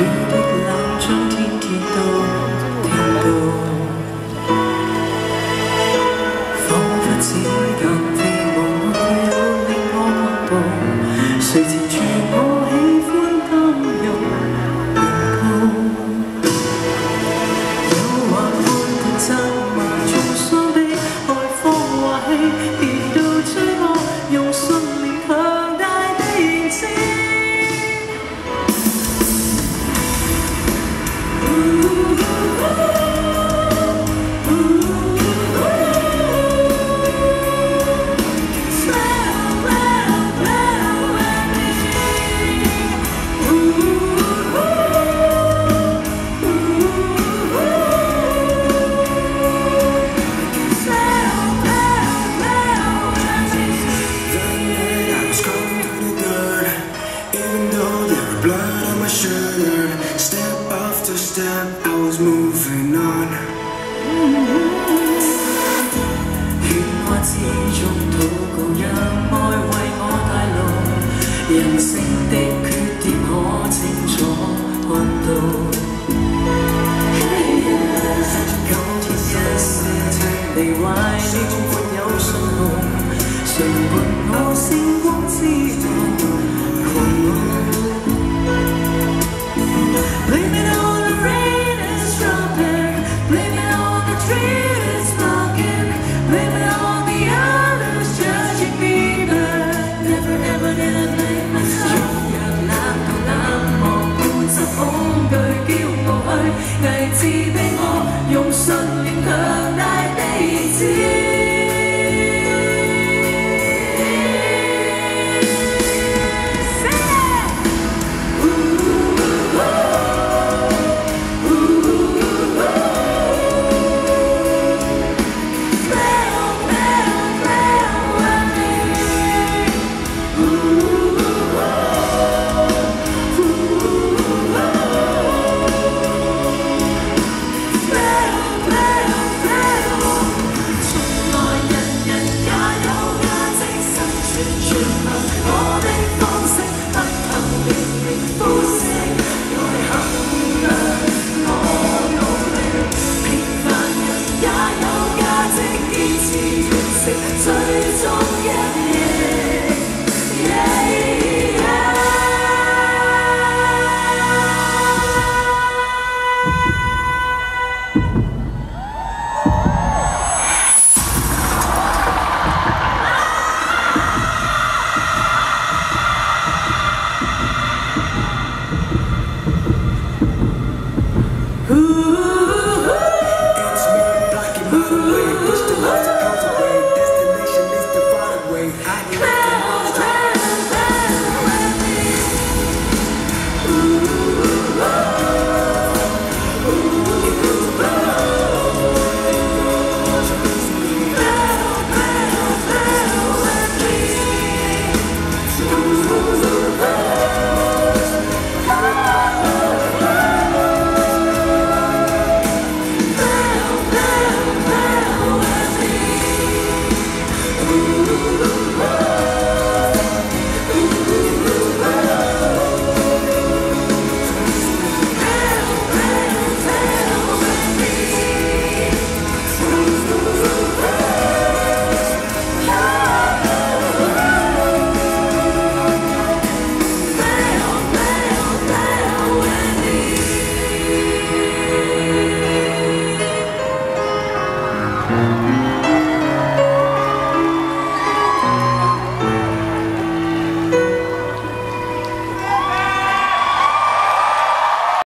的冷將天天都聽到，彷彿只間飛舞沒有令我卻步，誰纏住我喜歡擔憂擁抱，誘惑般的責罵從雙臂外放話氣，跌到最惡用信念強大地迎戰。Step after step, I was moving on. 喧嘩之中禱告，讓愛為我帶路，人性的缺點可清楚看到。今天一些聽離壞了，沒有信號，誰伴我星光之下狂傲。Blame it on the rain is dropping, blame it on the tree that's blocking, blame it on the others judging me, but never ever did I blame myself. 若冷到冷漠，固執恐懼，驕傲去偽自卑我，用信念強大地迎戰。